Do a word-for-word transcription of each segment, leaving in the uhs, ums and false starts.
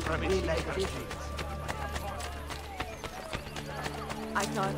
I thought...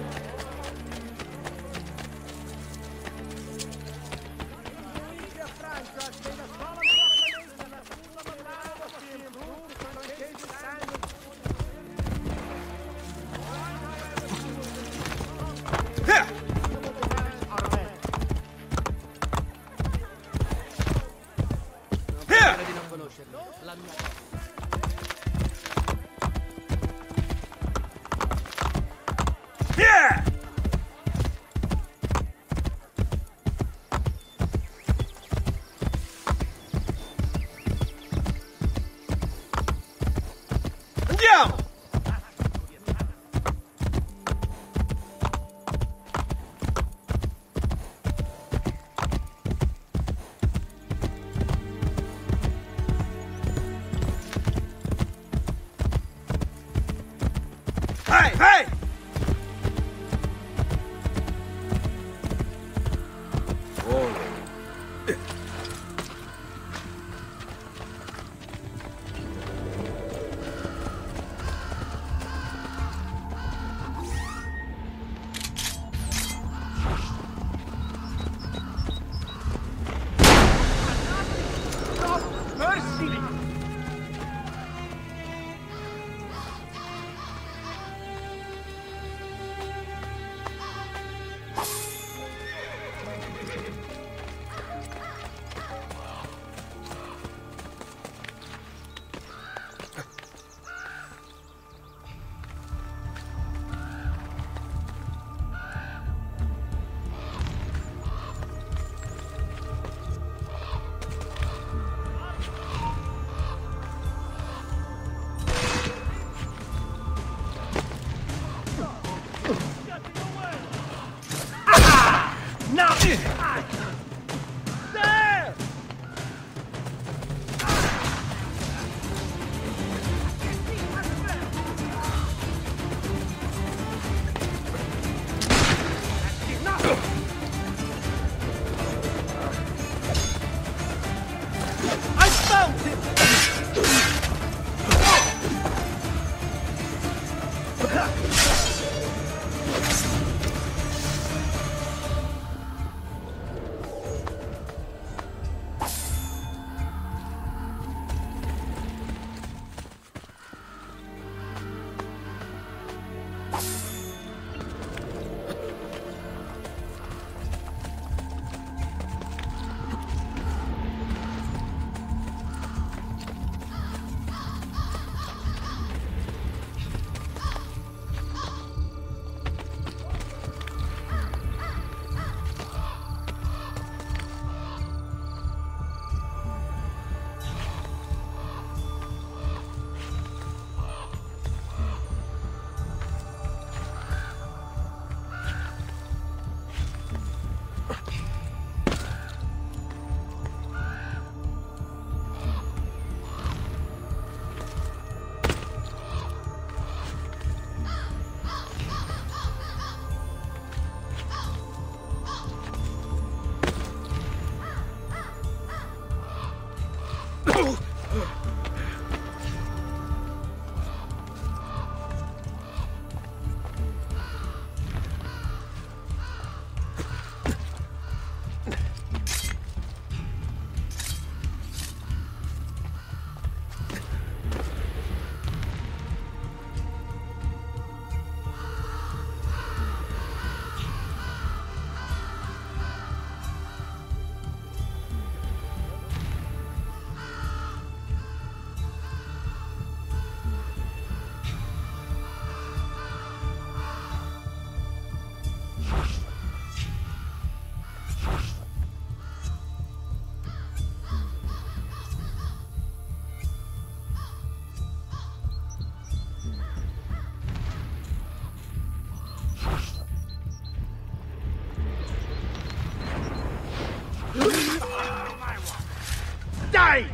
Die!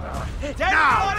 Now!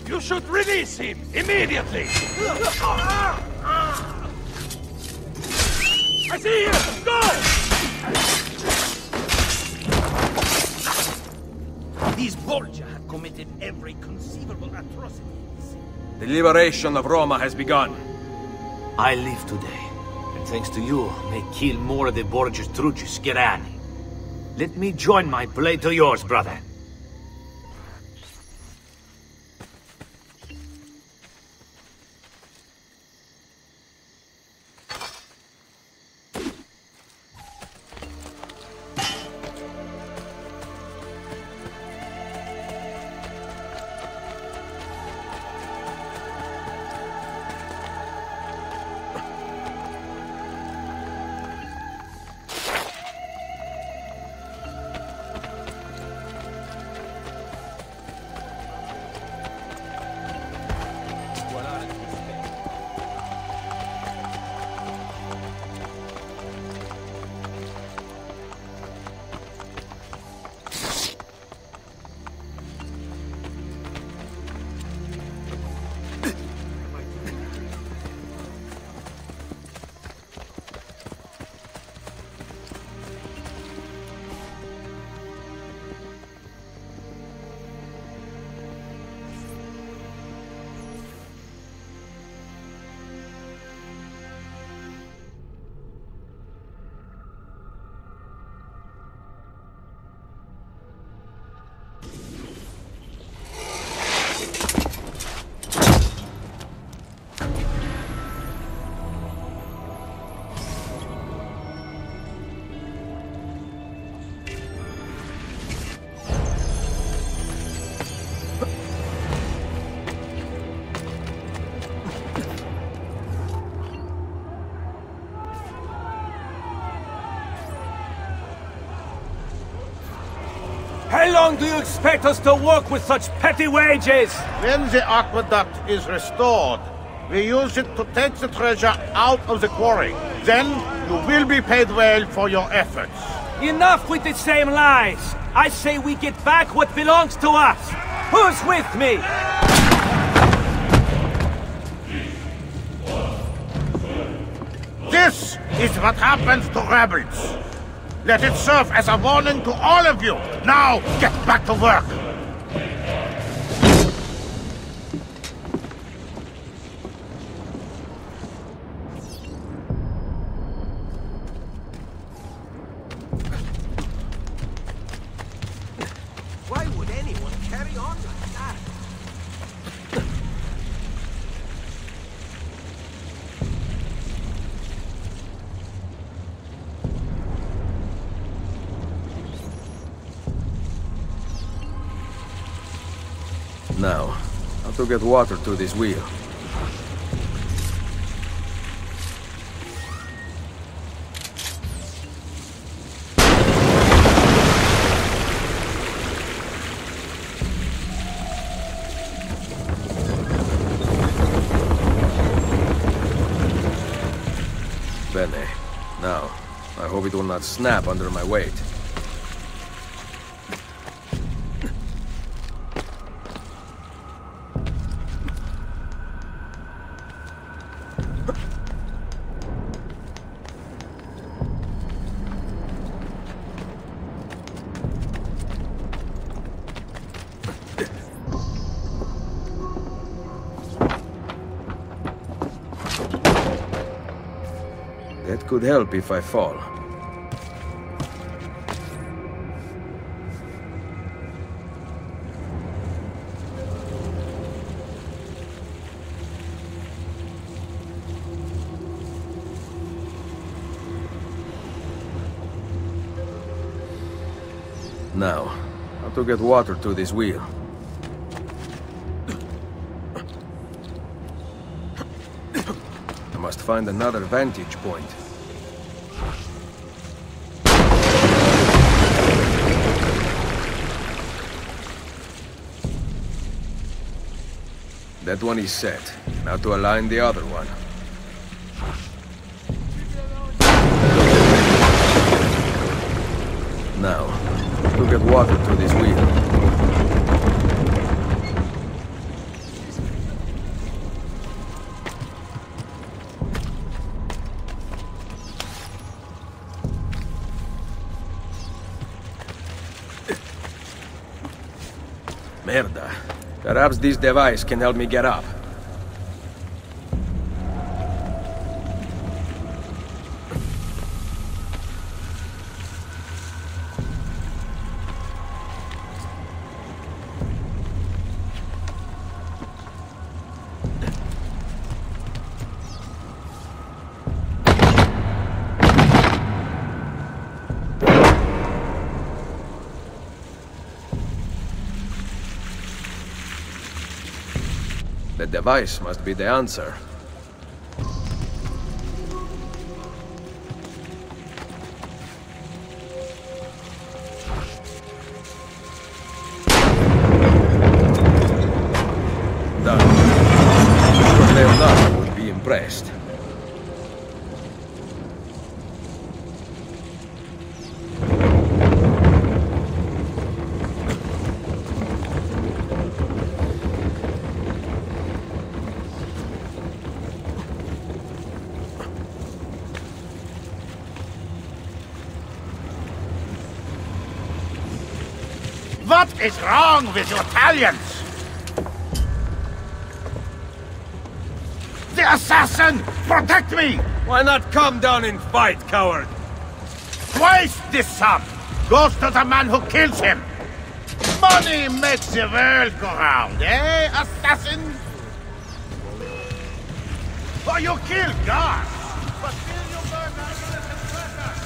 You should release him immediately! I see him! Go! These Borgia have committed every conceivable atrocity. The liberation of Roma has begun. I live today, and thanks to you, may kill more of the Borgia's Truci Scherani. Let me join my blade to yours, brother. How long do you expect us to work with such petty wages? When the aqueduct is restored, we use it to take the treasure out of the quarry. Then you will be paid well for your efforts. Enough with the same lies! I say we get back what belongs to us! Who's with me? This is what happens to rebels. Let it serve as a warning to all of you. Now, get back to work. Why would anyone carry on like that? Now, how to get water to this wheel? Bene. Now, I hope it will not snap under my weight. That could help if I fall. Now, how to get water to this wheel? I must find another vantage point. That one is set. Now to align the other one. Now, to get water to this wheel. Merda. Perhaps this device can help me get up. The device must be the answer. Done. I'm sure Leonardo would be impressed. What is wrong with you Italians? The assassin! Protect me! Why not come down and fight, coward? Twice this sum goes to the man who kills him. Money makes the world go round, eh, assassin? Oh, you killed God, but still you burn innocent treasure.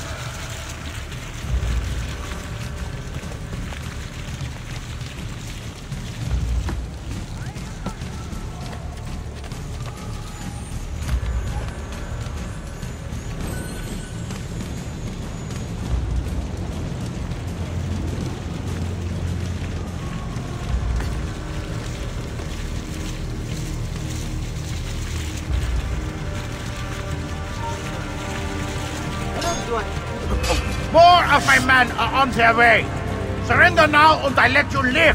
More of my men are on their way. Surrender now and I let you live.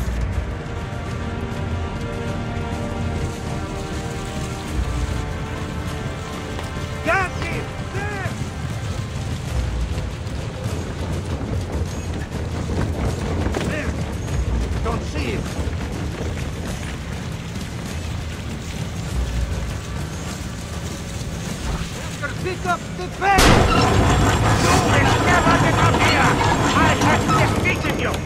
Got him! There! There! Don't see him. Pick up the bag! You will never get up here! I have defeated you!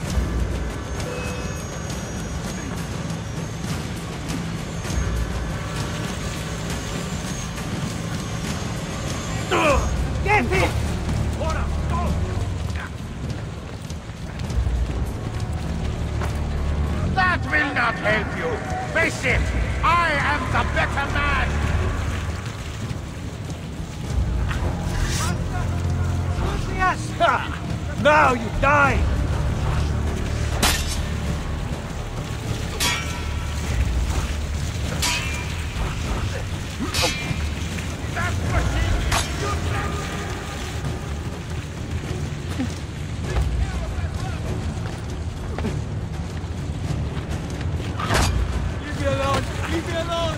Get him! That will not help you! Face it! I am the better man! Now you die! Leave me alone! Leave me alone!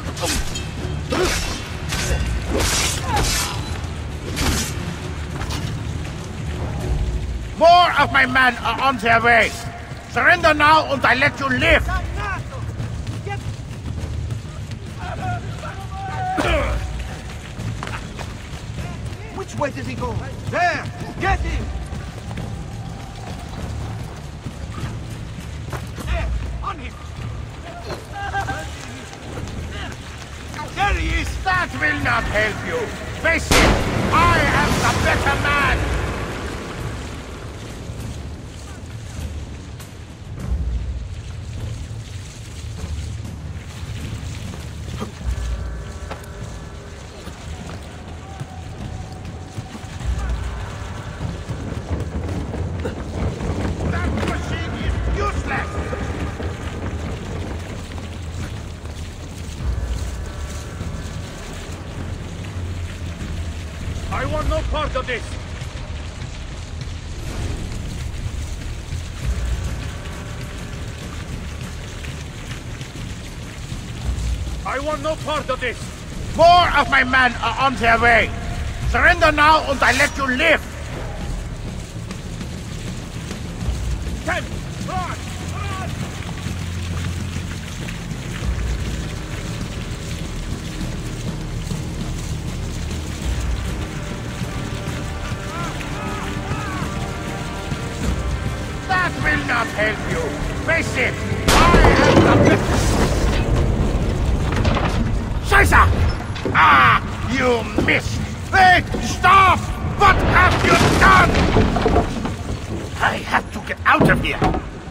More of my men are on their way. Surrender now and I let you live. Which way does he go? There! Get him! There! On him! There he is! That will not help you. Face it, I am the better man. I want no part of this! I want no part of this! More of my men are on their way. Surrender now and I let you live. Ten! Run! Run! Face it! I am the... Scheiße! Ah! You missed! Hey! Stop! What have you done? I have to get out of here!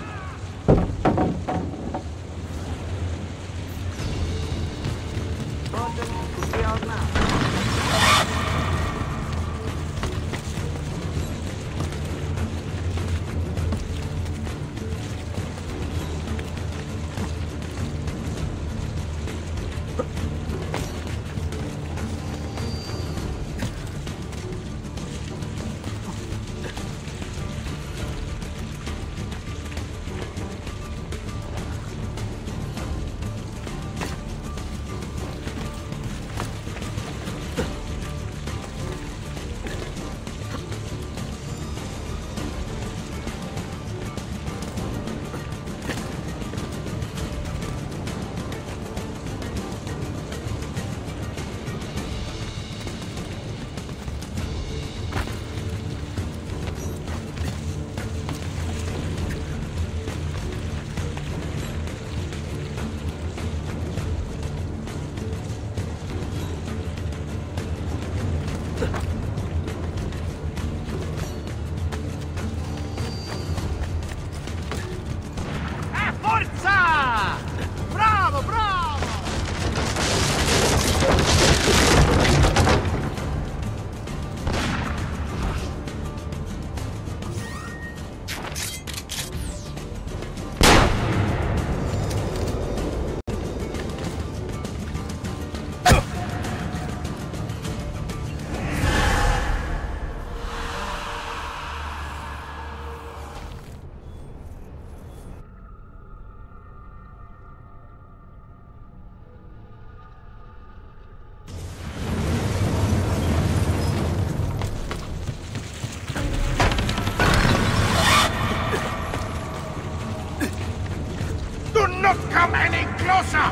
Not come any closer!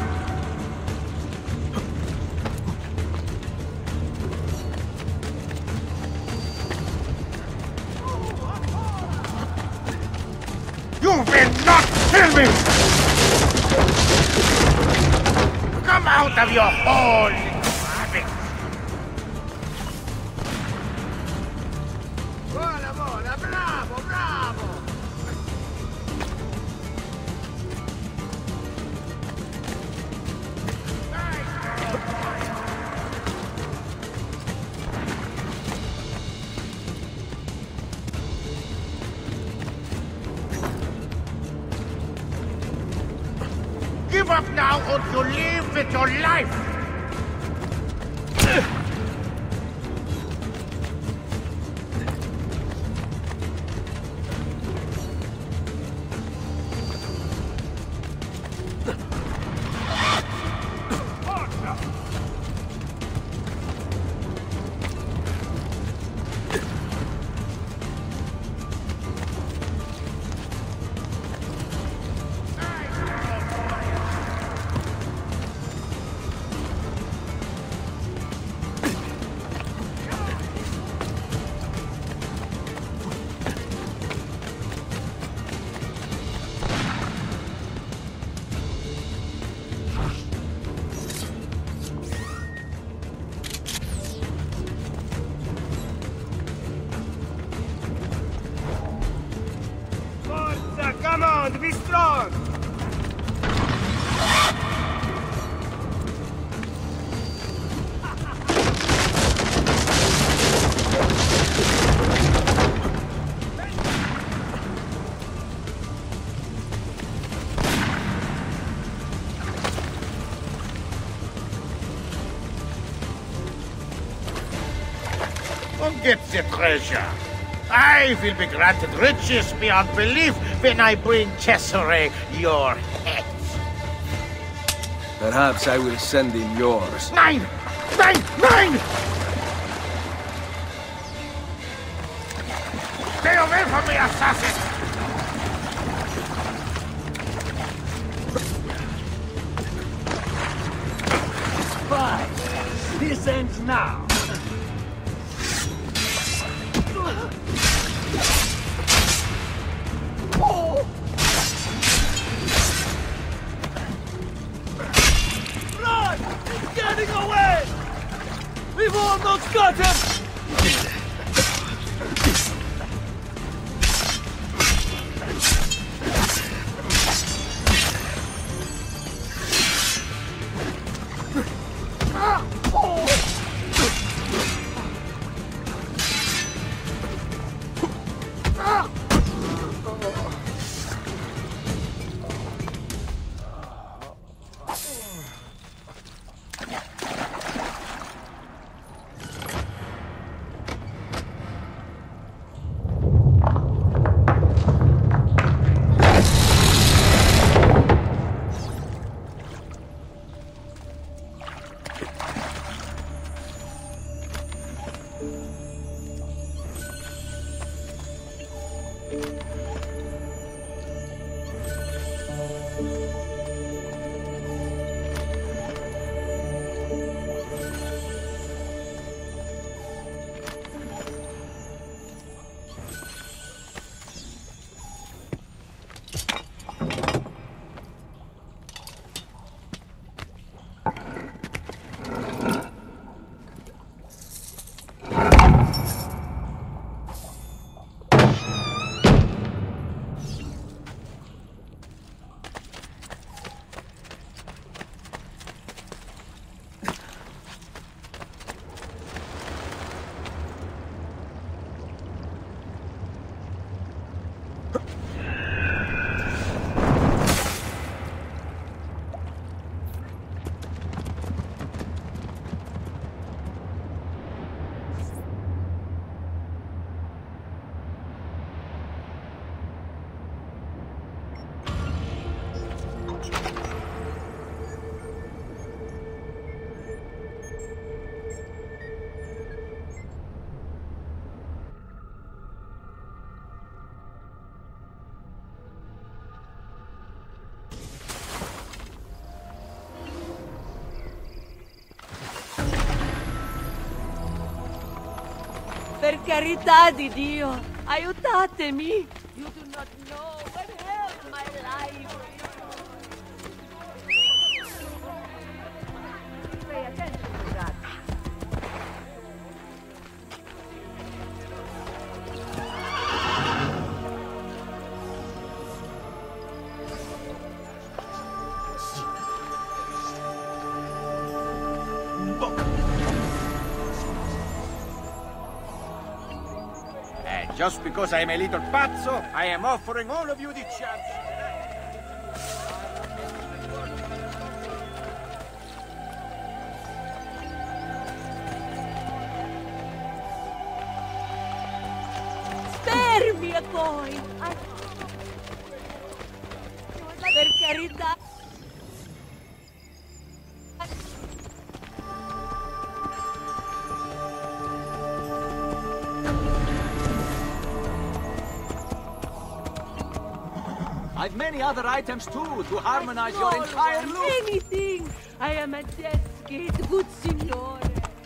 You will not kill me! Come out of your hole, rabbit! Buona, buona, bravo, bravo! Give up now or you live with your life! Come on, be strong! Forget the treasure. I will be granted riches beyond belief when I bring Cesare your head. Perhaps I will send him yours. Nine! Nine! Nine! Stay away from me, assassin! Fine. This ends now. Almost got him! Per carità di Dio, aiutatemi! You do not know what held my life. Pay attention to that. Just because I am a little pazzo, I am offering all of you the chance. Spare me a coin! I... Per carità! I've many other items too to harmonize your entire look. Anything! I am a desperate good signore.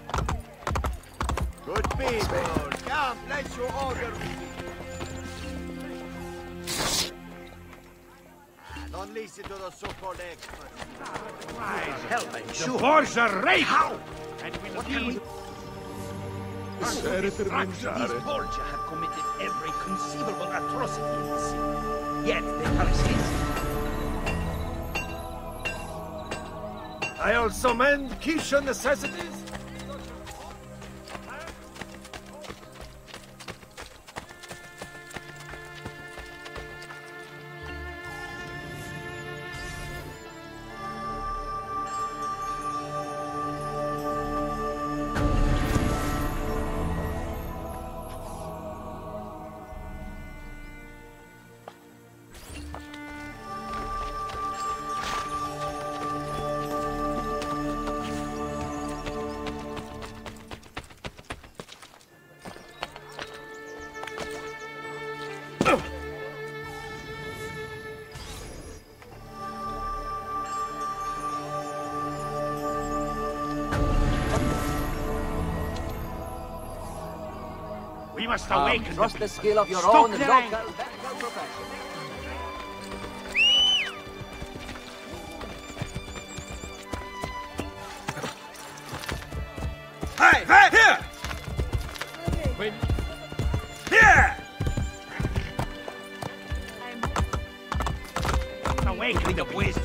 Good people, come, let you order. Don't listen to the so-called experts. The Borgia rape! How? And will he... Essere per These mangiare. Borgia have committed every conceivable atrocity in this city. Yet they persist. I also mend quiche necessities. We must Um, awaken trust the the skill of your Stop own their local anger. medical profession. Hey, hey, here! awakening of wisdom.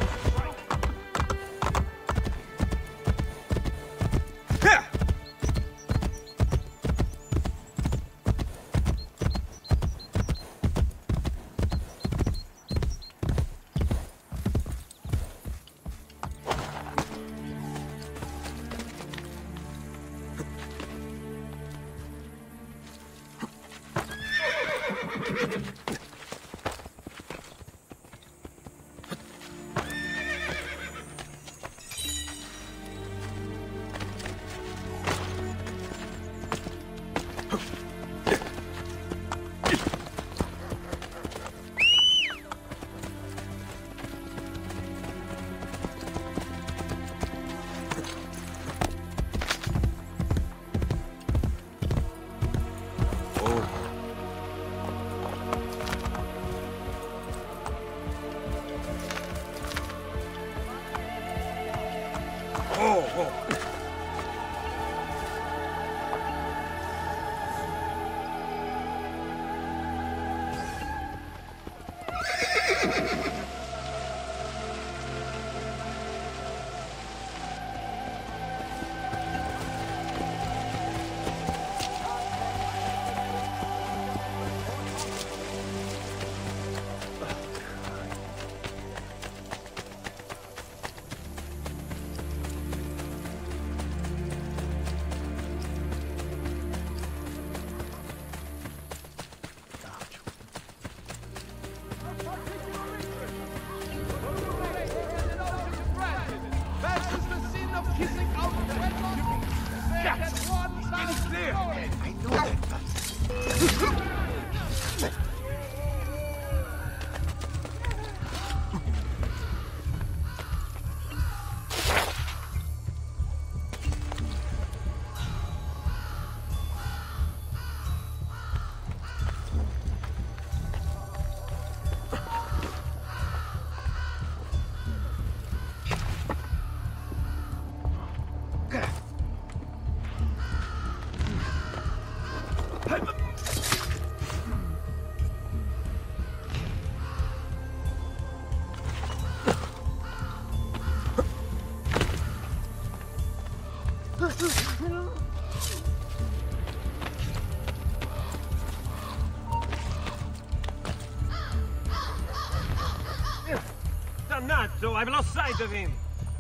Dannato, I've lost sight of him.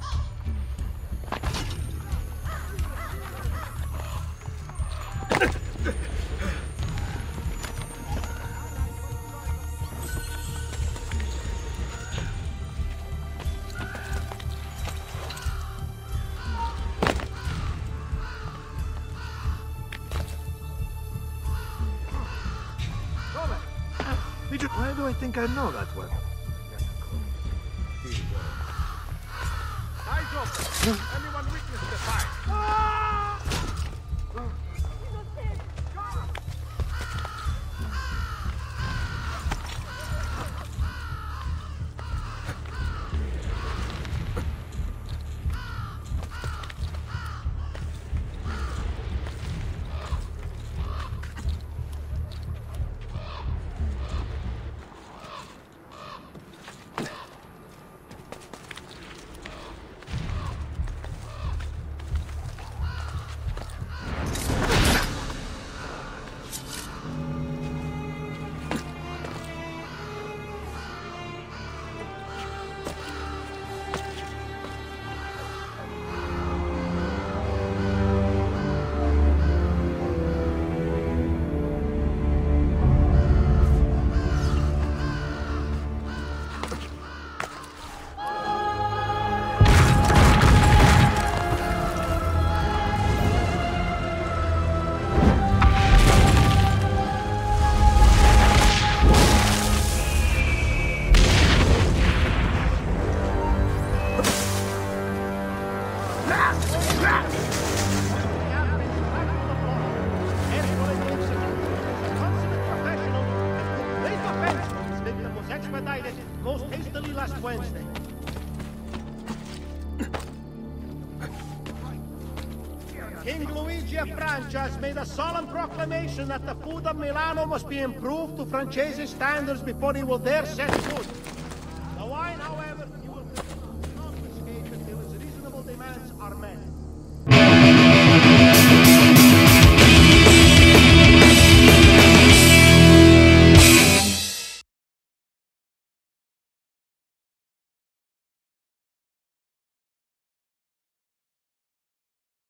Why do I think I know that one? Eyes open! Anyone witness the fight? Most hastily last Wednesday. King Luigi of Francia has made a solemn proclamation that the food of Milano must be improved to Francese standards before he will dare set foot. The wine, however, demands are met.